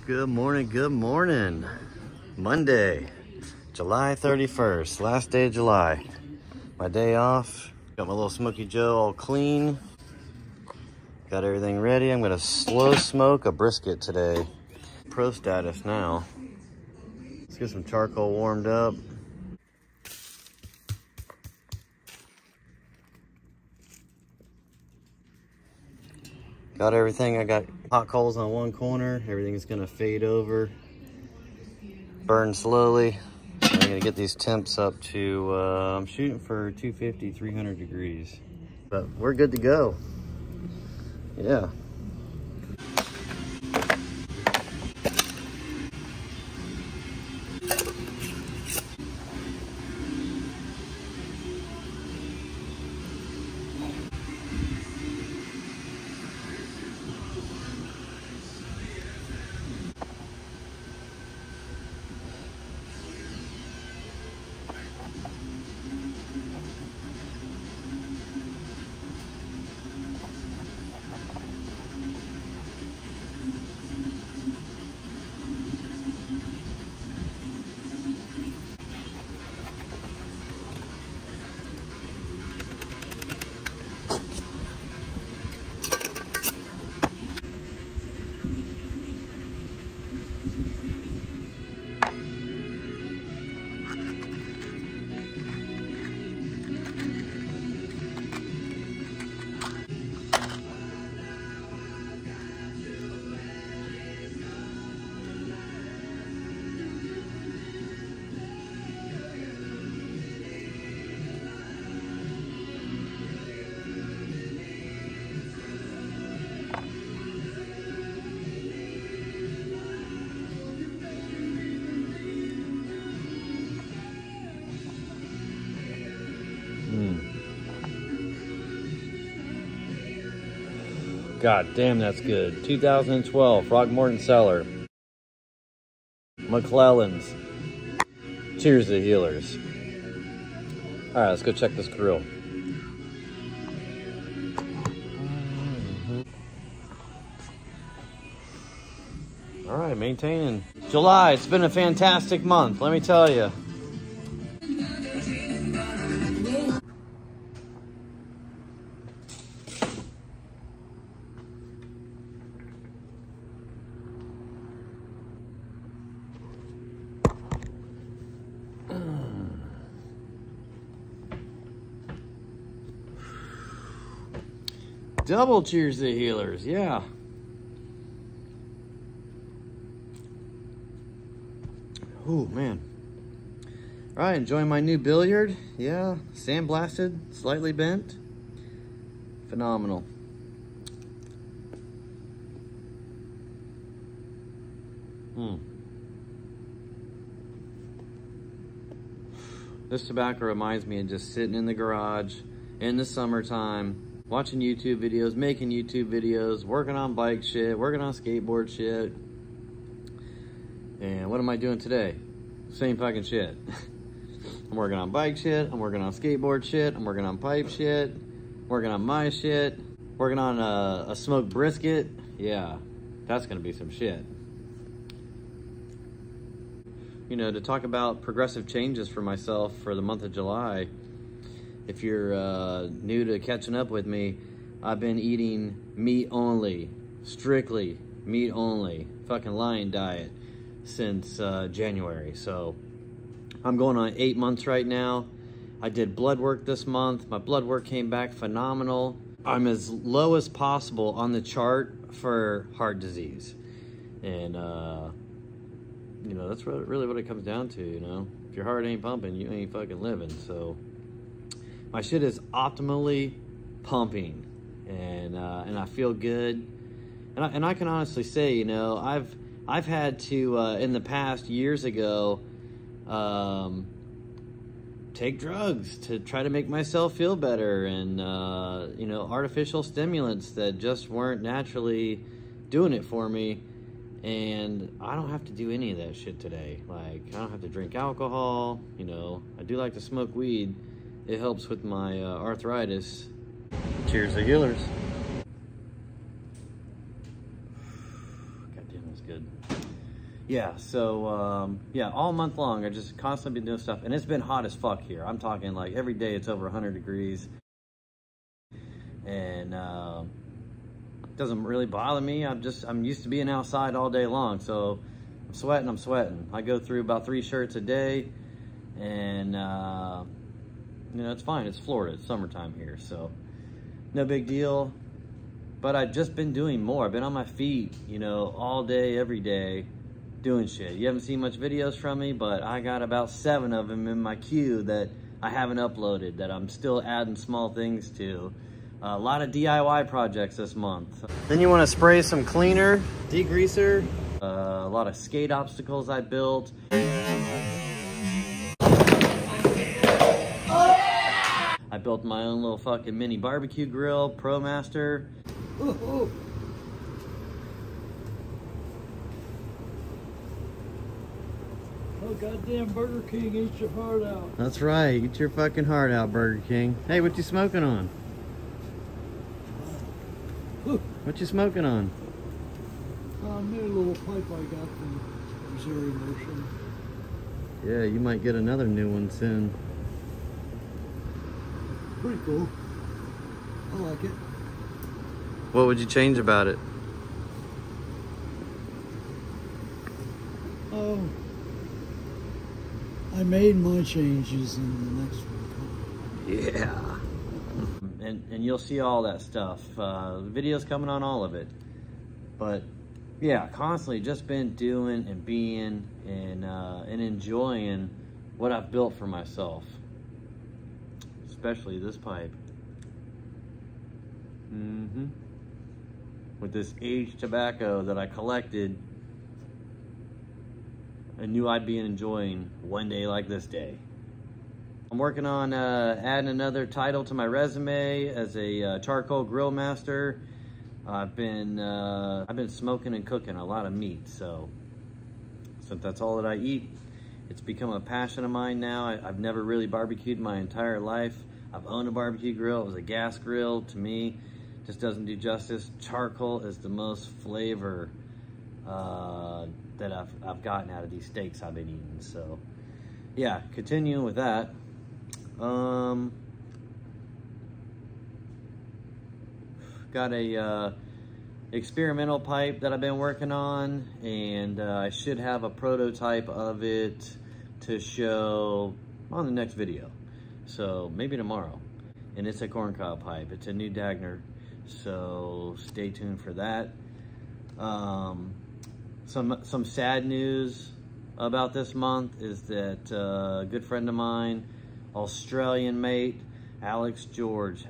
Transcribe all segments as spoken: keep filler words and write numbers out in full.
Good morning, good morning. Monday, July thirty-first, last day of July. My day off. Got my little Smoky Joe all clean. Got everything ready. I'm gonna slow smoke a brisket today. Pro status now. Let's get some charcoal warmed up. Got everything. I got hot coals on one corner. Everything is gonna fade over, burn slowly. I'm gonna get these temps up to, uh, I'm shooting for two fifty, three hundred degrees. But we're good to go. Yeah. God damn, that's good. two thousand twelve Throckmorton Cellar. McClellan's. Cheers to healers. All right, let's go check this grill. All right, maintaining. July, it's been a fantastic month, let me tell you. Double cheers to healers, yeah. Oh man. All right, enjoying my new billiard. Yeah, sandblasted, slightly bent. Phenomenal. Hmm. This tobacco reminds me of just sitting in the garage in the summertime, watching YouTube videos, making YouTube videos, working on bike shit, working on skateboard shit. And what am I doing today? Same fucking shit. I'm working on bike shit, I'm working on skateboard shit, I'm working on pipe shit, working on my shit, working on a, a smoked brisket. Yeah, that's gonna be some shit. You know, to talk about progressive changes for myself for the month of July, if you're uh, new to catching up with me, I've been eating meat only, strictly meat only, fucking lion diet since uh, January. So I'm going on eight months right now. I did blood work this month. My blood work came back phenomenal. I'm as low as possible on the chart for heart disease. And, uh, you know, that's really what it comes down to, you know? If your heart ain't pumping, you ain't fucking living, so. My shit is optimally pumping, and uh, and I feel good, and I, and I can honestly say, you know, I've I've had to uh, in the past years ago, um, take drugs to try to make myself feel better, and uh, you know, artificial stimulants that just weren't naturally doing it for me, and I don't have to do any of that shit today. Like, I don't have to drink alcohol. You know, I do like to smoke weed. It helps with my uh, arthritis. Cheers to healers. God damn, that's good. yeah, so um, yeah, all month long I just constantly been doing stuff, and it's been hot as fuck here. I'm talking like every day it's over one hundred degrees, and uh, it doesn't really bother me. I'm just I'm used to being outside all day long, so I'm sweating. I'm sweating. I go through about three shirts a day, and uh, you know, it's fine. It's Florida. It's summertime here, so no big deal. But I've just been doing more. I've been on my feet, you know, all day, every day, doing shit. You haven't seen much videos from me, but I got about seven of them in my queue that I haven't uploaded, that I'm still adding small things to. Uh, a lot of D I Y projects this month. Then you want to spray some cleaner, degreaser. Uh, a lot of skate obstacles I built. I built my own little fucking mini barbecue grill, ProMaster. Ooh, ooh. Oh, goddamn Burger King, eat your heart out. That's right, eat your fucking heart out, Burger King. Hey, what you smoking on? Ooh. What you smoking on? Uh, maybe a little pipe I got from Missouri Motion. Yeah, you might get another new one soon. Pretty cool. I like it. What would you change about it? Oh, I made my changes in the next one. Yeah. And, and you'll see all that stuff. Uh, the video's coming on all of it. But yeah, constantly just been doing and being and, uh, and enjoying what I've built for myself. Especially this pipe. Mm-hmm. With this aged tobacco that I collected, I knew I'd be enjoying one day like this day. I'm working on uh, adding another title to my resume as a uh, charcoal grill master. I've been uh, I've been smoking and cooking a lot of meat, so since that's all that I eat, it's become a passion of mine now. I, I've never really barbecued my entire life. I've owned a barbecue grill. It was a gas grill. To me, just doesn't do justice. Charcoal is the most flavor uh, that I've, I've gotten out of these steaks I've been eating. So yeah, continuing with that. Um, got a uh, experimental pipe that I've been working on, and uh, I should have a prototype of it to show on the next video. So maybe tomorrow. And it's a corncob pipe. It's a new Dagner. So stay tuned for that. Um, some some sad news about this month is that uh, a good friend of mine, Australian mate, Alex George,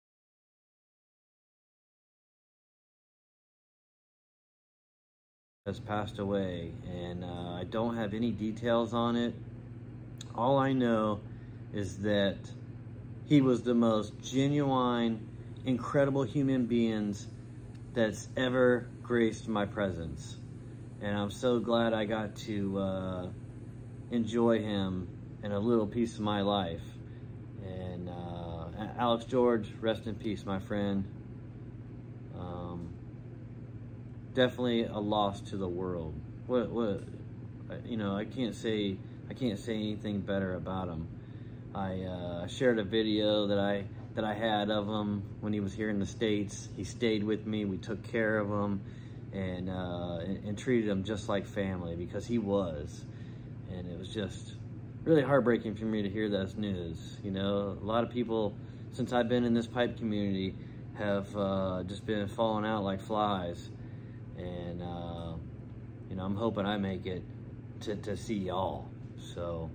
has passed away. And uh, I don't have any details on it. All I know is that he was the most genuine, incredible human beings that's ever graced my presence. And I'm so glad I got to uh, enjoy him in a little piece of my life. And uh, Alex George, rest in peace, my friend. Um, definitely a loss to the world. What, what, you know, I can't say, I can't say anything better about him. I uh, shared a video that I that I had of him when he was here in the States. He stayed with me. We took care of him and, uh, and, and treated him just like family, because he was. And it was just really heartbreaking for me to hear this news. You know, a lot of people, since I've been in this pipe community, have uh, just been falling out like flies. And, uh, you know, I'm hoping I make it to, to see y'all. So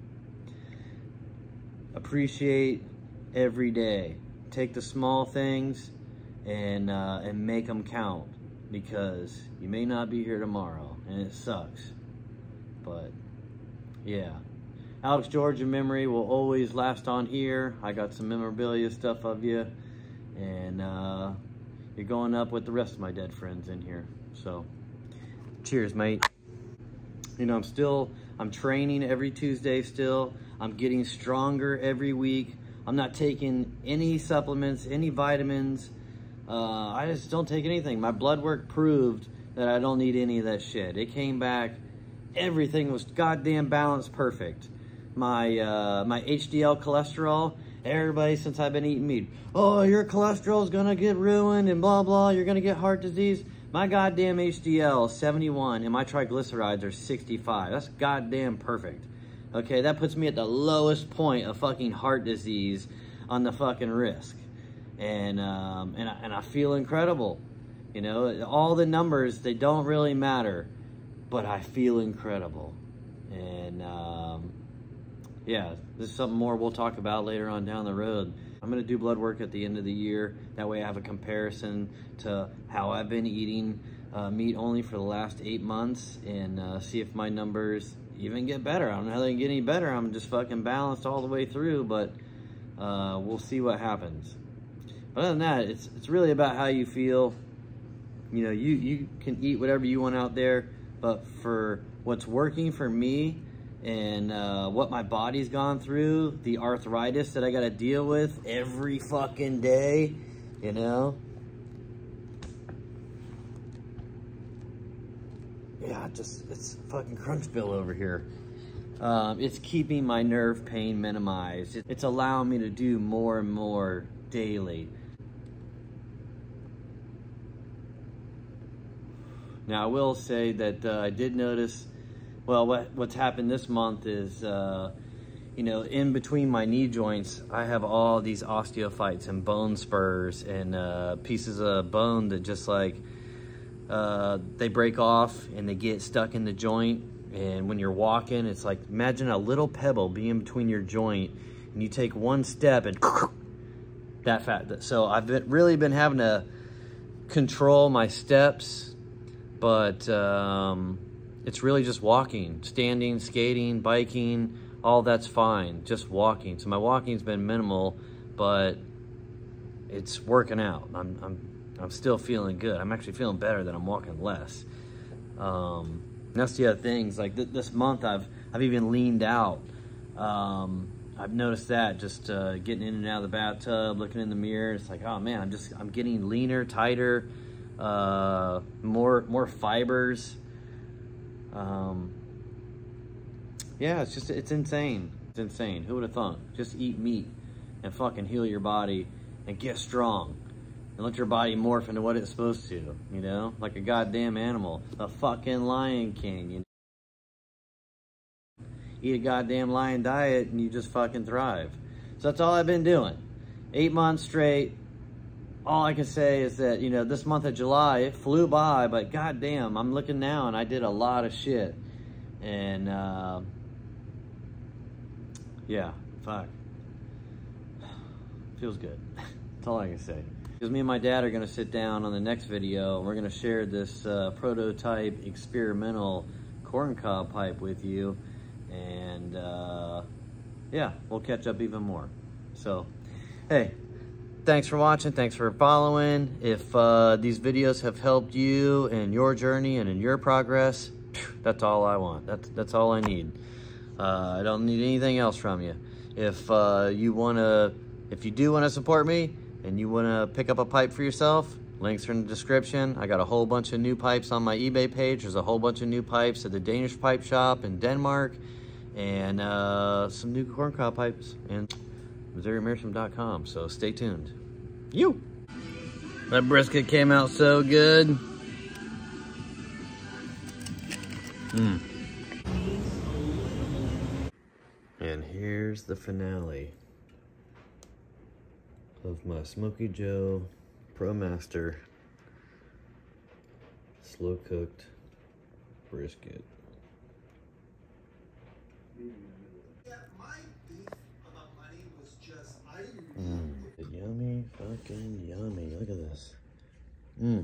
appreciate every day. Take the small things and uh, and make them count, because you may not be here tomorrow, and it sucks. But yeah, Alex George in memory will always last on here. I got some memorabilia stuff of you, and uh, you're going up with the rest of my dead friends in here. So cheers, mate. You know, I'm still, I'm training every Tuesday still. I'm getting stronger every week. I'm not taking any supplements, any vitamins. Uh, I just don't take anything. My blood work proved that I don't need any of that shit. It came back everything was goddamn balanced perfect. My, uh, my H D L cholesterol, everybody since I've been eating meat, oh, your cholesterol's gonna get ruined and blah, blah, you're gonna get heart disease. My goddamn H D L is seventy-one and my triglycerides are sixty-five. That's goddamn perfect. Okay, that puts me at the lowest point of fucking heart disease on the fucking risk. And, um, and, I, and I feel incredible. You know, all the numbers, they don't really matter, but I feel incredible. And, um, yeah, this is something more we'll talk about later on down the road. I'm gonna do blood work at the end of the year. That way I have a comparison to how I've been eating uh, meat only for the last eight months and uh, see if my numbers even get better. I don't know how they can get any better. I'm just fucking balanced all the way through, but uh, we'll see what happens. But other than that, it's, it's really about how you feel. You know, you, you can eat whatever you want out there, but for what's working for me and uh, what my body's gone through, the arthritis that I gotta deal with every fucking day, you know? Yeah, just, it's fucking Crunchville over here. Um, it's keeping my nerve pain minimized. It's allowing me to do more and more daily. Now, I will say that uh, I did notice, well, what, what's happened this month is, uh, you know, in between my knee joints, I have all these osteophytes and bone spurs and uh, pieces of bone that just like, uh, they break off and they get stuck in the joint. And when you're walking, it's like, imagine a little pebble being between your joint and you take one step and that fat. So I've been, really been having to control my steps. But um, it's really just walking, standing, skating, biking, all that's fine, just walking. So my walking's been minimal, but it's working out. I'm, I'm, I'm still feeling good. I'm actually feeling better that I'm walking less. Um, and that's the other things, like th this month I've, I've even leaned out. Um, I've noticed that just uh, getting in and out of the bathtub, looking in the mirror, it's like, oh man, I'm just, I'm getting leaner, tighter, uh more more fibers. Um yeah, it's just, it's insane. It's insane. Who would have thought? Just eat meat and fucking heal your body and get strong and let your body morph into what it's supposed to, you know, like a goddamn animal, a fucking Lion King, you know? Eat a goddamn lion diet and you just fucking thrive. So that's all I've been doing, eight months straight. All I can say is that, you know, this month of July, it flew by, but goddamn, I'm looking now and I did a lot of shit. And, uh, yeah, fuck. Feels good. That's all I can say. Because me and my dad are going to sit down on the next video and we're going to share this uh, prototype experimental corncob pipe with you. And, uh, yeah, we'll catch up even more. So, hey. Thanks for watching. Thanks for following. If uh, these videos have helped you in your journey and in your progress, that's all I want. That's, that's all I need. Uh, I don't need anything else from you. If uh, you want to, if you do want to support me and you want to pick up a pipe for yourself, links are in the description. I got a whole bunch of new pipes on my eBay page. There's a whole bunch of new pipes at the Danish Pipe Shop in Denmark and uh, some new corncob pipes in Missouri Meerschaum dot com. So stay tuned. You. That brisket came out so good. Mm. And here's the finale of my Smokey Joe ProMaster slow cooked brisket. Mm. Yummy, fucking yummy. Look at this. Mmm.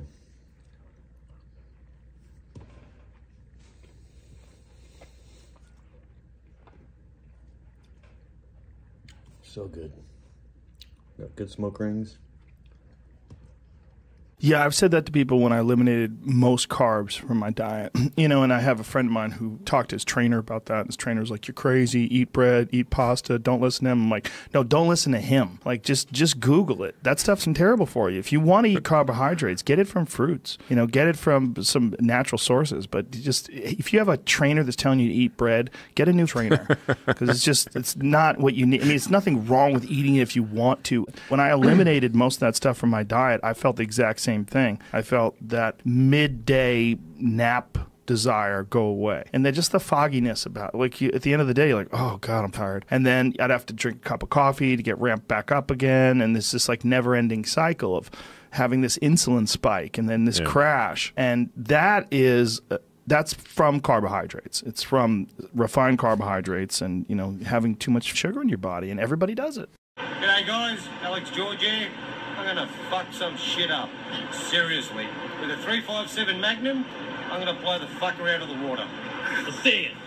So good. Got good smoke rings. Yeah, I've said that to people when I eliminated most carbs from my diet. You know, and I have a friend of mine who talked to his trainer about that. And his trainer's like, "You're crazy. Eat bread, eat pasta. Don't listen to him." I'm like, "No, don't listen to him. Like, just just Google it. That stuff's terrible for you. If you want to eat carbohydrates, get it from fruits. You know, get it from some natural sources. But just if you have a trainer that's telling you to eat bread, get a new trainer because it's just it's not what you need. I mean, it's nothing wrong with eating it if you want to. When I eliminated most of that stuff from my diet, I felt the exact same thing. I felt that midday nap desire go away, and then just the fogginess about it. Like you, at the end of the day, you're like, oh god, I'm tired, and then I'd have to drink a cup of coffee to get ramped back up again, and this this like never-ending cycle of having this insulin spike and then this yeah. crash, and that is. Uh, That's from carbohydrates. It's from refined carbohydrates and, you know, having too much sugar in your body, and everybody does it. G'day guys, Alex George here. I'm gonna fuck some shit up. Seriously. With a three five seven Magnum, I'm gonna blow the fucker out of the water. I'll see you.